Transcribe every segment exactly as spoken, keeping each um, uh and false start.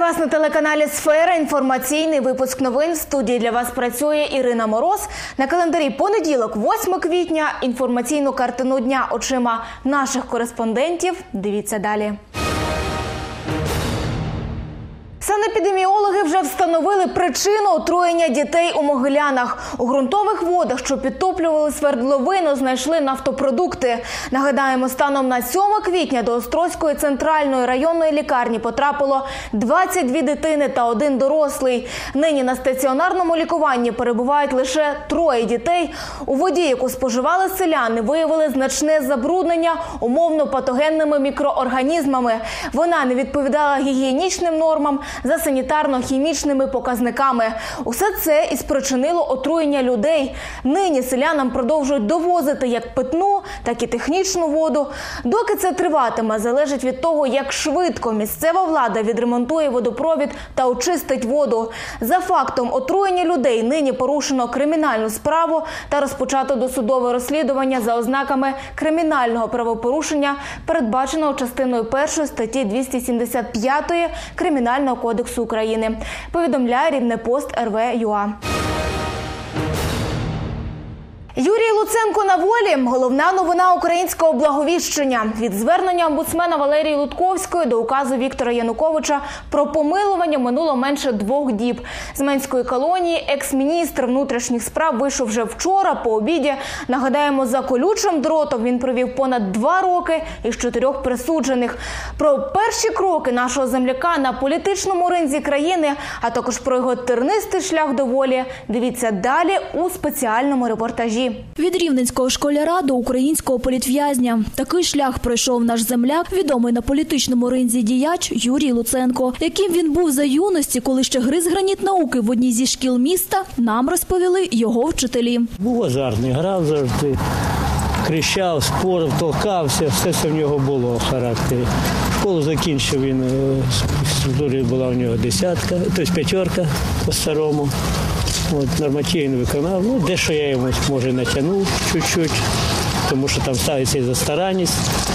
вас на телеканалі «Сфера». Інформаційний випуск новин. В студії для вас працює Ірина Мороз. На календарі понеділок, восьме квітня. Інформаційну картину дня очима наших кореспондентів. Дивіться далі. Санепідеміологи вже встановили причину отруєння дітей у Могилянах. У ґрунтових водах, що підтоплювали свердловину, знайшли нафтопродукти. Нагадаємо, станом на сьоме квітня до Острозької центральної районної лікарні потрапило двадцять дві дитини та один дорослий. Нині на стаціонарному лікуванні перебувають лише троє дітей. У воді, яку споживали селяни, виявили значне забруднення умовно патогенними мікроорганізмами. Вона не відповідала гігієнічним нормам за санітарно-хімічними показниками. Усе це і спричинило отруєння людей. Нині селянам продовжують довозити як питну, так і технічну воду. Доки це триватиме, залежить від того, як швидко місцева влада відремонтує водопровід та очистить воду. За фактом отруєння людей нині порушено кримінальну справу та розпочато досудове розслідування за ознаками кримінального правопорушення, передбаченого частиною першої статті двісті сімдесят п'ять Кримінального кодексу України. Повідомляє Рівнепост РВ точка ю а. Юрій Луценко на волі – головна новина українського Благовіщення. Від звернення омбудсмена Валерії Лутковської до указу Віктора Януковича про помилування минуло менше двох діб. З Менської колонії екс-міністр внутрішніх справ вийшов вже вчора по обіді. Нагадаємо, за колючим дротом він провів понад два роки із чотирьох присуджених. Про перші кроки нашого земляка на політичному ринзі країни, а також про його тернистий шлях до волі, дивіться далі у спеціальному репортажі. Від рівненського школяра до українського політв'язня. Такий шлях пройшов наш земляк, відомий на політичному ринзі діяч Юрій Луценко. Яким він був за юності, коли ще гриз граніт науки в одній зі шкіл міста, нам розповіли його вчителі. Був азартний, грав завжди, кричав, спорив, толкався, все це в нього було в характері. Школу закінчив він, в була у нього десятка, тобто п'ятерка по-старому. От, нормативно виконав, ну, дещо я йому, може, натягнув чуть-чуть, тому що там ставиться і за старанність,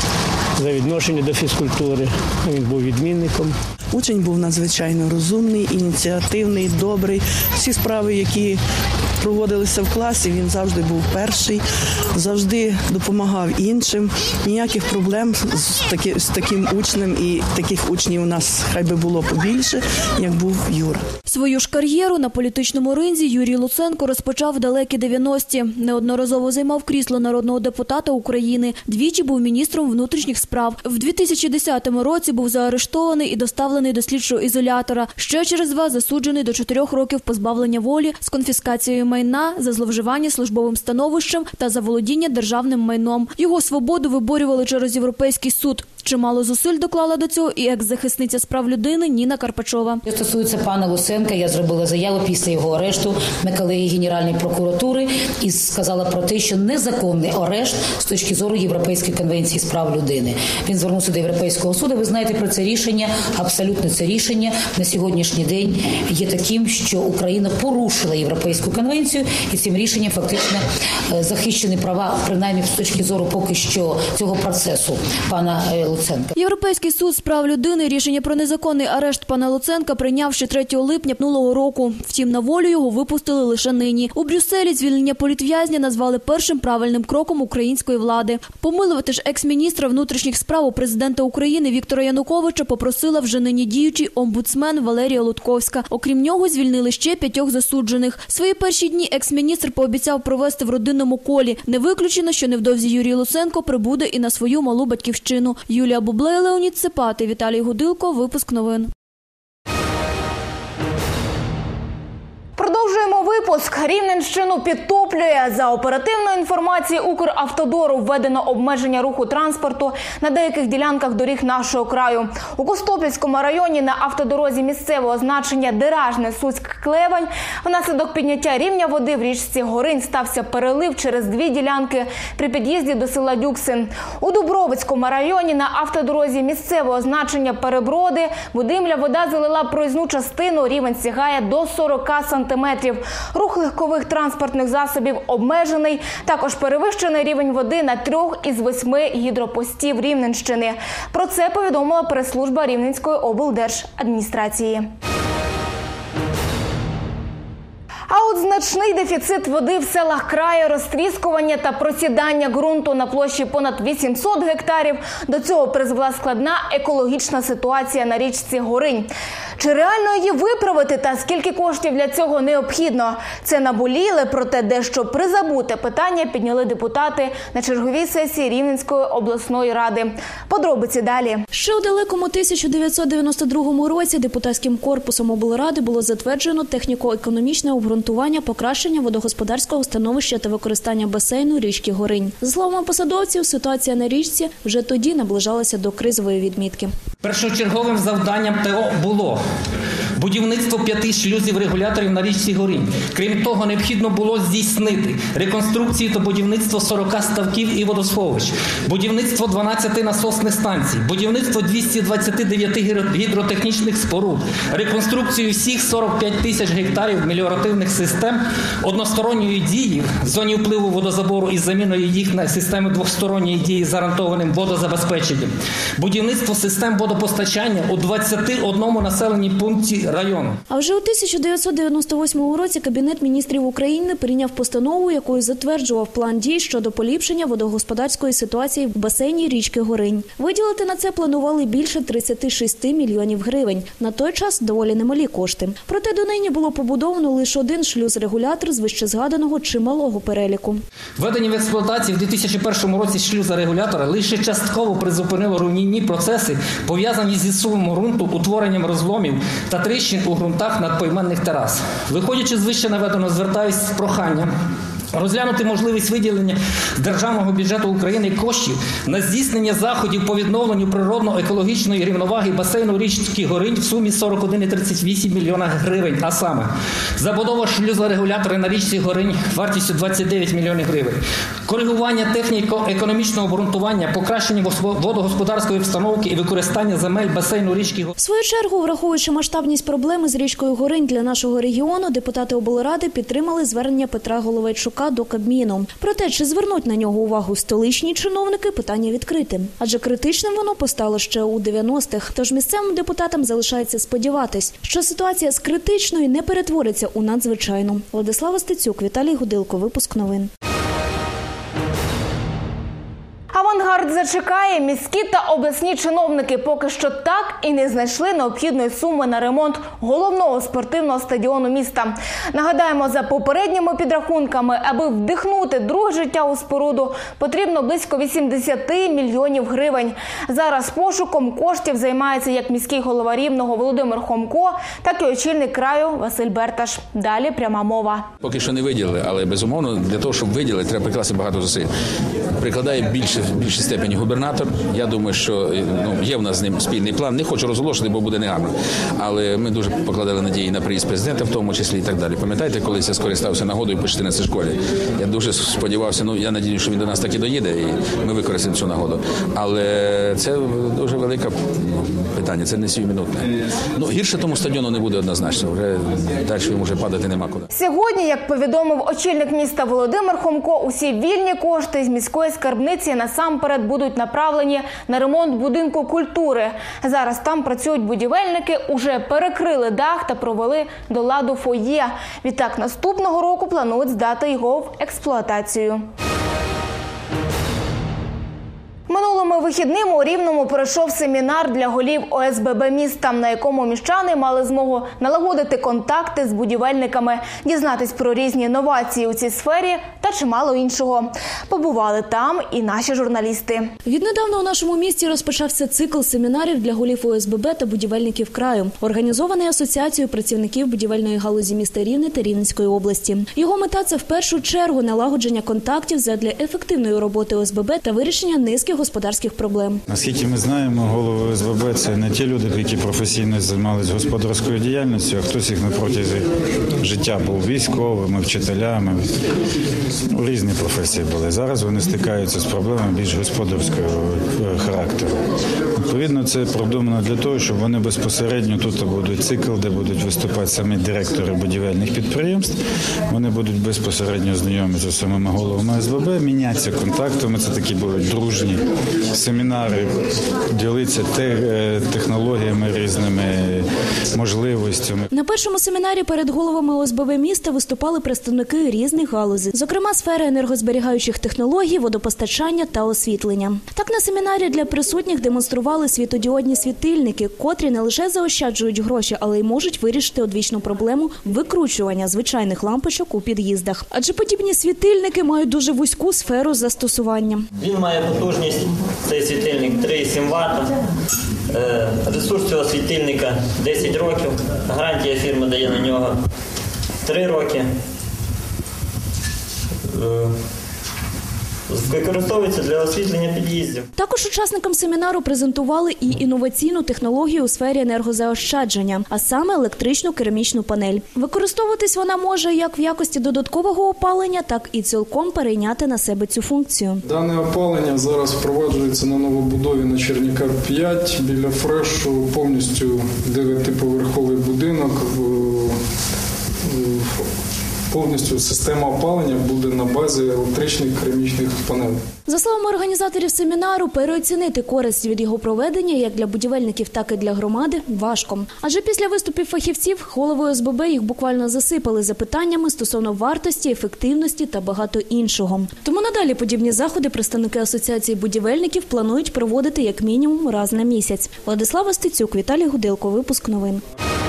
за відношення до фізкультури. Він був відмінником. Учень був надзвичайно розумний, ініціативний, добрий. Всі справи, які проводилися в класі, він завжди був перший, завжди допомагав іншим. Ніяких проблем з, таки, з таким учнем, і таких учнів у нас хай би було побільше, як був Юра. Свою ж кар'єру на політичному ринзі Юрій Луценко розпочав в далекі дев'яності. Неодноразово займав крісло народного депутата України. Двічі був міністром внутрішніх справ. В дві тисячі десятому році був заарештований і доставлений до слідчого ізолятора. Ще через два засуджений до чотирьох років позбавлення волі з конфіскацією майна за зловживання службовим становищем та за володіння державним майном. Його свободу виборювали через Європейський суд. Чимало зусиль доклала до цього і екс-захисниця з прав людини Ніна Карпачова. Що стосується пана Луценка, я зробила заяву після його арешту на колегії Генеральної прокуратури і сказала про те, що незаконний арешт з точки зору Європейської конвенції з прав людини. Він звернувся до Європейського суду. Ви знаєте про це рішення. Абсолютно це рішення на сьогоднішній день є таким, що Україна порушила Європейську конвенцію і цим рішенням фактично захищені права, принаймні з точки зору поки що цього процесу пана Луценка. Європейський суд з прав людини рішення про незаконний арешт пана Луценка прийняв ще третього липня минулого року. Втім, на волю його випустили лише нині. У Брюсселі звільнення політв'язня назвали першим правильним кроком української влади. Помилувати ж екс-міністра внутрішніх справ у президента України Віктора Януковича попросила вже нині діючий омбудсмен Валерія Лутковська. Окрім нього, звільнили ще п'ятьох засуджених. Свої перші дні екс-міністр пообіцяв провести в родинному колі. Не виключено, що невдовзі Юрій Луценко прибуде і на свою малу батьківщину. Юлія Бублей, Леонід Цепати, Віталій Гудилко. Випуск новин. Продовжуємо випуск. Рівненщину підтоплює. За оперативною інформацією Укравтодору введено обмеження руху транспорту на деяких ділянках доріг нашого краю. У Костопільському районі на автодорозі місцевого значення Деражне-Суцьк-Клевань внаслідок підняття рівня води в річці Горинь стався перелив через дві ділянки при під'їзді до села Дюксин. У Дубровицькому районі на автодорозі місцевого значення Переброди Будимля вода залила проїзну частину, рівень сягає до сорока сантиметрів. Рух легкових транспортних засобів обмежений. Також перевищений рівень води на трьох із восьми гідропостів Рівненщини. Про це повідомила прес-служба Рівненської облдержадміністрації. А от значний дефіцит води в селах краю, розтріскування та просідання ґрунту на площі понад вісімсот гектарів. До цього призвела складна екологічна ситуація на річці Горинь. Чи реально її виправити та скільки коштів для цього необхідно? Це наболіле, проте дещо призабуте питання підняли депутати на черговій сесії Рівненської обласної ради. Подробиці далі. Ще у далекому тисяча дев'ятсот дев'яносто другому році депутатським корпусом облради було затверджено техніко-економічне обґрунтування покращення водогосподарського становища та використання басейну річки Горинь. За словами посадовців, ситуація на річці вже тоді наближалася до кризової відмітки. Першочерговим завданням ТО було будівництво п'яти шлюзів-регуляторів на річці Горинь. Крім того, необхідно було здійснити реконструкцію та будівництво сорока ставків і водосховищ, будівництво дванадцяти насосних станцій, будівництво двохсот двадцяти дев'яти гідротехнічних споруд, реконструкцію всіх сорока п'яти тисяч гектарів меліоративних систем односторонньої дії в зоні впливу водозабору із заміною їх на системи двосторонньої дії з гарантованим водозабезпеченням, будівництво систем водопостачання у двадцяти одному населенні пункті району. А вже у тисяча дев'ятсот дев'яносто восьмому році Кабінет міністрів України прийняв постанову, якою затверджував план дій щодо поліпшення водогосподарської ситуації в басейні річки Горинь. Виділити на це планували більше тридцяти шести мільйонів гривень. На той час доволі немалі кошти. Проте донині було побудовано лише один шлюз-регулятор з вищезгаданого чималого переліку. Введення в експлуатацію в дві тисячі першому році шлюза-регулятора лише частково призупинило руйнівні процеси, пов'язані зі зсувом ґрунту, утворенням розломів та тріщин у ґрунтах надпойменних терас. Виходячи з вище наведеного, звертаюсь з проханням розглянути можливість виділення з державного бюджету України коштів на здійснення заходів по відновленню природно-екологічної рівноваги басейну річки Горинь в сумі сорок один цілих тридцять вісім мільйона гривень, а саме забудова шлюзорегулятора на річці Горинь вартістю двадцять дев'ять мільйонів гривень, коригування техніко-економічного обґрунтування, покращення водогосподарської обстановки і використання земель басейну річки Горинь. В свою чергу, враховуючи масштабність проблеми з річкою Горинь для нашого регіону, депутати облради підтримали звернення Петра Головайчука до Кабміну. Проте, чи звернуть на нього увагу столичні чиновники, питання відкрите. Адже критичним воно постало ще у дев'яностих. Тож місцевим депутатам залишається сподіватись, що ситуація з критичної не перетвориться у надзвичайну. Владислава Стецюк, Віталій Гудилко, випуск новин. Авангард зачекає. Міські та обласні чиновники поки що так і не знайшли необхідної суми на ремонт головного спортивного стадіону міста. Нагадаємо, за попередніми підрахунками, аби вдихнути друге життя у споруду, потрібно близько вісімдесят мільйонів гривень. Зараз пошуком коштів займається як міський голова Рівного Володимир Хомко, так і очільник краю Василь Берташ. Далі пряма мова. Поки що не виділили, але безумовно для того, щоб виділити, треба прикласти багато зусиль. Прикладає більше в більшій степені губернатор. Я думаю, що ну, є в нас з ним спільний план. Не хочу розголошувати, бо буде негарно. Але ми дуже покладали надії на приїзд президента, в тому числі і так далі. Пам'ятаєте, колись я скористався нагодою по чотирнадцятій школі? Я дуже сподівався, ну я надію, що він до нас так і доїде, і ми використаємо цю нагоду. Але це дуже велике питання, це не сиюминутне. Ну, гірше тому стадіону не буде однозначно. Вже далі йому вже падати нема куди. Сьогодні, як повідомив очільник міста Володимир Хомко, усі вільні кошти з міської скарбниці насамперед будуть направлені на ремонт будинку культури. Зараз там працюють будівельники, уже перекрили дах та провели до ладу фоє. Відтак наступного року планують здати його в експлуатацію. Минулими вихідними у Рівному пройшов семінар для голів О С Б Б міста, на якому міщани мали змогу налагодити контакти з будівельниками, дізнатись про різні новації у цій сфері та чимало іншого. Побували там і наші журналісти. Віднедавна у нашому місті розпочався цикл семінарів для голів О С Б Б та будівельників краю, організований Асоціацією працівників будівельної галузі міста Рівне та Рівненської області. Його мета – це в першу чергу налагодження контактів задля ефективної роботи О С Б Б та вирішення низки господарських проблем. Наскільки ми знаємо, голови О С Б Б – це не ті люди, які професійно займалися господарською діяльністю, а хтось їх на протязі життя був військовими, вчителями, Ну, різні професії були. Зараз вони стикаються з проблемами більш господарського характеру. Відповідно, це продумано для того, щоб вони безпосередньо тут будуть цикл, де будуть виступати самі директори будівельних підприємств. Вони будуть безпосередньо знайомитися з самими головами ес бе бе, мінятися контактами. Це такі будуть дружні семінари, ділитися технологіями різними, можливостями. На першому семінарі перед головами о ес бе бе міста виступали представники різних галузей, зокрема сфери енергозберігаючих технологій, водопостачання та освітлення. Так, на семінарі для присутніх демонстрували світодіодні світильники, котрі не лише заощаджують гроші, але й можуть вирішити одвічну проблему викручування звичайних лампочок у під'їздах. Адже подібні світильники мають дуже вузьку сферу застосування. Він має потужність, цей світильник три цілих сім ватт. Ресурс цього світильника десять років. Гарантія фірми дає на нього три роки. Використовується для освітлення під'їздів. Також учасникам семінару презентували і інноваційну технологію у сфері енергозаощадження, а саме електричну керамічну панель. Використовуватись вона може як в якості додаткового опалення, так і цілком перейняти на себе цю функцію. Дане опалення зараз впроваджується на новобудові на Черніка п'ять, біля Фрешу, повністю дев'ятиповерховий будинок. Повністю система опалення буде на базі електричних керамічних панелей. За словами організаторів семінару, переоцінити користь від його проведення як для будівельників, так і для громади важко. Адже після виступів фахівців голови о ес бе бе їх буквально засипали запитаннями стосовно вартості, ефективності та багато іншого. Тому надалі подібні заходи представники Асоціації будівельників планують проводити як мінімум раз на місяць. Владислава Стецюк, Віталій Гуделко, випуск новин.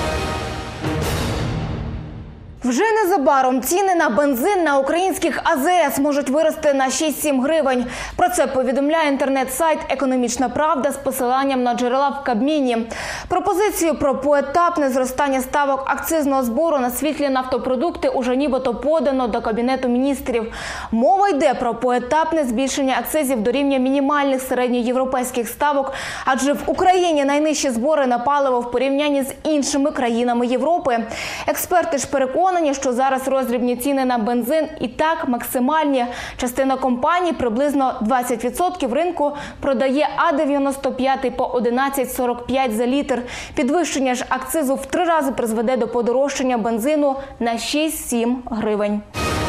Вже незабаром ціни на бензин на українських а зе ес можуть вирости на шість-сім гривень. Про це повідомляє інтернет-сайт «Економічна правда» з посиланням на джерела в Кабміні. Пропозицію про поетапне зростання ставок акцизного збору на світлі нафтопродукти уже нібито подано до Кабінету міністрів. Мова йде про поетапне збільшення акцизів до рівня мінімальних середньоєвропейських ставок, адже в Україні найнижчі збори на паливо в порівнянні з іншими країнами Європи. Експерти ж переконані, що зараз роздрібні ціни на бензин і так максимальні. Частина компаній, приблизно двадцять відсотків ринку, продає а дев'яносто п'ять по одинадцять сорок п'ять за літр. Підвищення ж акцизу в три рази призведе до подорожчання бензину на шість-сім гривень.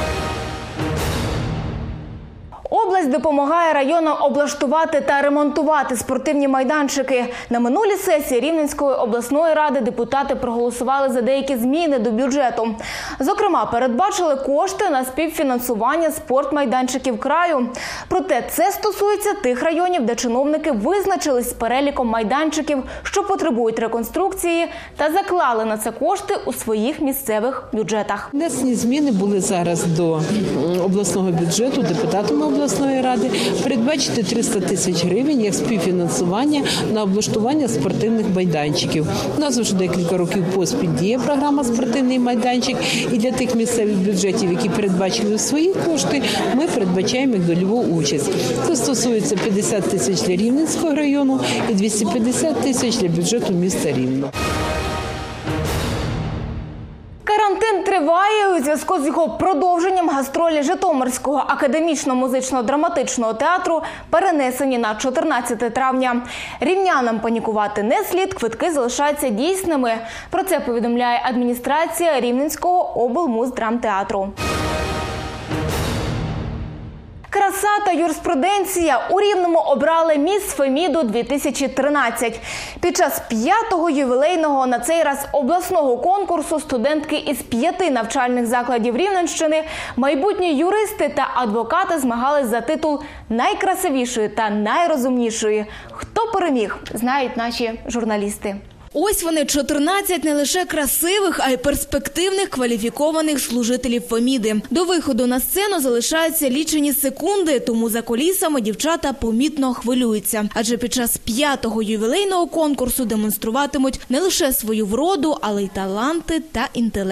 Область допомагає районам облаштувати та ремонтувати спортивні майданчики. На минулій сесії Рівненської обласної ради депутати проголосували за деякі зміни до бюджету. Зокрема, передбачили кошти на співфінансування спортмайданчиків краю. Проте це стосується тих районів, де чиновники визначились з переліком майданчиків, що потребують реконструкції, та заклали на це кошти у своїх місцевих бюджетах. Внесені зміни були зараз до обласного бюджету депутатами обласної ради передбачити триста тисяч гривень як співфінансування на облаштування спортивних майданчиків. У нас вже декілька років поспіль діє програма «Спортивний майданчик», і для тих місцевих бюджетів, які передбачили свої кошти, ми передбачаємо їх дольову участь. Це стосується п'ятдесят тисяч для Рівненського району і двісті п'ятдесят тисяч для бюджету міста Рівне. Карантин триває. У зв'язку з його продовженням гастролі Житомирського академічно-музично-драматичного театру перенесені на чотирнадцяте травня. Рівнянам панікувати не слід, квитки залишаються дійсними. Про це повідомляє адміністрація Рівненського облмуздрамтеатру. Краса та юриспруденція. У Рівному обрали міс Феміду дві тисячі тринадцять. Під час п'ятого ювілейного, на цей раз обласного конкурсу, студентки із п'яти навчальних закладів Рівненщини, майбутні юристи та адвокати змагались за титул найкрасивішої та найрозумнішої. Хто переміг, знають наші журналісти. Ось вони, чотирнадцять не лише красивих, а й перспективних кваліфікованих служителів Феміди. До виходу на сцену залишаються лічені секунди, тому за кулісами дівчата помітно хвилюються. Адже під час п'ятого ювілейного конкурсу демонструватимуть не лише свою вроду, але й таланти та інтелект.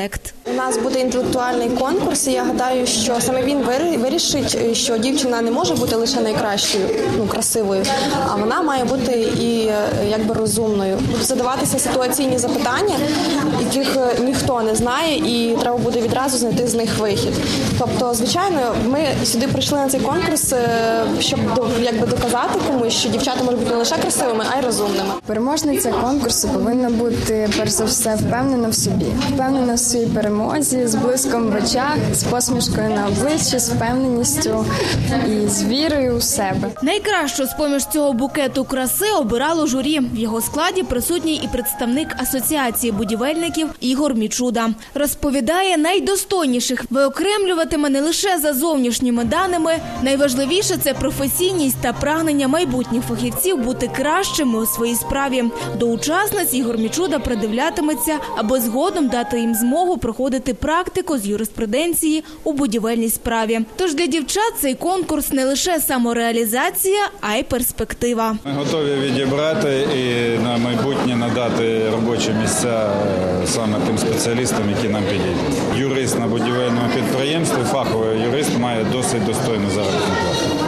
У нас буде інтелектуальний конкурс, і я гадаю, що саме він вирішить, що дівчина не може бути лише найкращою, ну, красивою, а вона має бути і якби розумною. Будуть задаватися ситуаційні запитання, яких ніхто не знає, і треба буде відразу знайти з них вихід. Тобто, звичайно, ми сюди прийшли на цей конкурс, щоб якби доказати комусь, що дівчата можуть бути не лише красивими, а й розумними. Переможниця конкурсу повинна бути, перш за все, впевнена в собі. Впевнена в своїй перемозі, з блиском в очах, з посмішкою на обличчі, з впевненістю і з вірою у себе. Найкращу з-поміж цього букету краси обирало журі. В його складі присутній і представник Асоціації будівельників Ігор Мічуда. Розповідає, найдостойніших виокремлюватиме не лише за зовнішніми даними. Найважливіше – це професійність та прагнення майбутніх фахівців бути кращими у своїй справі. До учасниць Ігор Мічуда придивлятиметься, аби згодом дати їм змогу проходити практику з юриспруденції у будівельній справі. Тож для дівчат цей конкурс не лише самореалізація, а й перспектива. Ми готові відібрати і на майбутнє надати робочі місця саме тим спеціалістам, які нам підійдуть. Юрист на будівельному підприємстві, фаховий юрист, має досить достойну заробітну плату.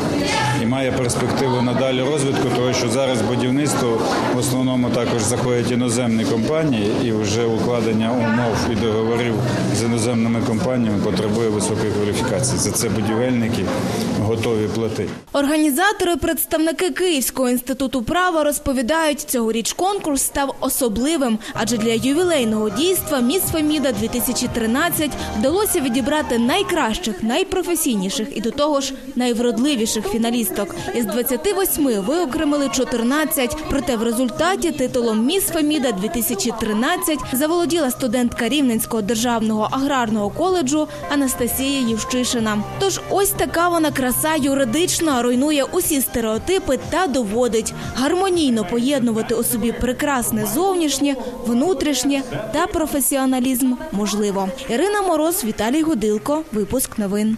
І має перспективу надалі розвитку, тому що зараз будівництво в основному також заходять іноземні компанії, і вже укладення умов і договорів з іноземними компаніями потребує високої кваліфікації. За це будівельники готові платити. Організатори, представники Київського інституту права розповідають, цьогоріч конкурс став особливим, адже для ювілейного дійства «Міс Феміда-дві тисячі тринадцять» вдалося відібрати найкращих, найпрофесійніших і до того ж найвродливіших фіналістів. Із двадцяти восьми виокремили чотирнадцять, проте в результаті титулом «Міс Феміда-дві тисячі тринадцять» заволоділа студентка Рівненського державного аграрного коледжу Анастасія Євщишина. Тож ось така вона краса юридична, руйнує усі стереотипи та доводить гармонійно поєднувати у собі прекрасне зовнішнє, внутрішнє та професіоналізм можливо. Ірина Мороз, Віталій Гудилко. Випуск новин.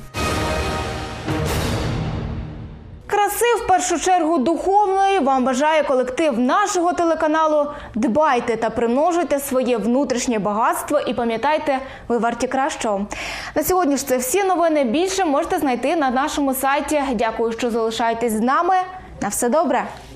Краси, в першу чергу духовної, вам бажає колектив нашого телеканалу. Дбайте та примножуйте своє внутрішнє багатство і пам'ятайте, ви варті кращого. На сьогодні ж це всі новини. Більше можете знайти на нашому сайті. Дякую, що залишаєтесь з нами. На все добре!